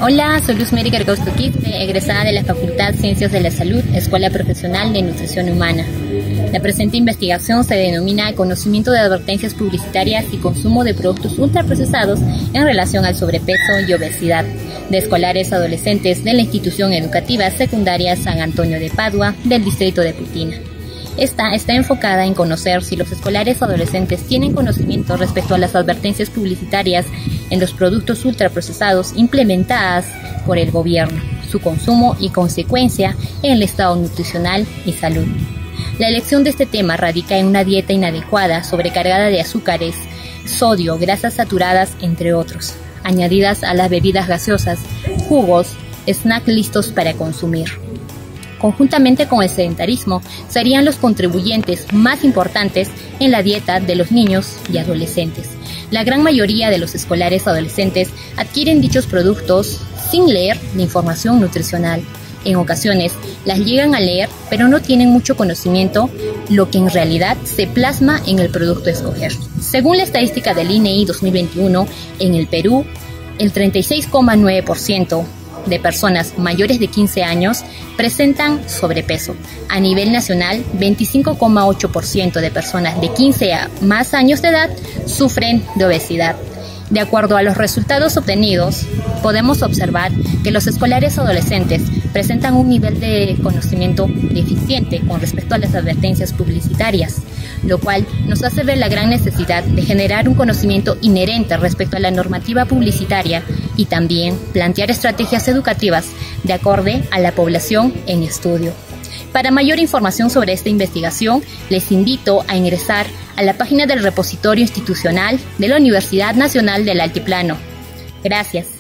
Hola, soy Luz Mary Gargausto Quispe, egresada de la Facultad Ciencias de la Salud, Escuela Profesional de Nutrición Humana. La presente investigación se denomina Conocimiento de advertencias publicitarias y consumo de productos ultraprocesados en relación al sobrepeso y obesidad de escolares adolescentes de la institución educativa secundaria San Antonio de Padua del distrito de Putina. Esta está enfocada en conocer si los escolares adolescentes tienen conocimiento respecto a las advertencias publicitarias en los productos ultraprocesados implementadas por el gobierno, su consumo y consecuencia en el estado nutricional y salud. La elección de este tema radica en una dieta inadecuada, sobrecargada de azúcares, sodio, grasas saturadas, entre otros, añadidas a las bebidas gaseosas, jugos, snacks listos para consumir. Conjuntamente con el sedentarismo, serían los contribuyentes más importantes en la dieta de los niños y adolescentes. La gran mayoría de los escolares adolescentes adquieren dichos productos sin leer la información nutricional. En ocasiones las llegan a leer, pero no tienen mucho conocimiento lo que en realidad se plasma en el producto a escoger. Según la estadística del INEI 2021, en el Perú, el 36,9% de personas mayores de 15 años presentan sobrepeso. A nivel nacional, 25,8% de personas de 15 a más años de edad sufren de obesidad. De acuerdo a los resultados obtenidos, podemos observar que los escolares adolescentes presentan un nivel de conocimiento deficiente con respecto a las advertencias publicitarias, lo cual nos hace ver la gran necesidad de generar un conocimiento inherente respecto a la normativa publicitaria y también plantear estrategias educativas de acorde a la población en estudio. Para mayor información sobre esta investigación, les invito a ingresar a la página del repositorio institucional de la Universidad Nacional del Altiplano. Gracias.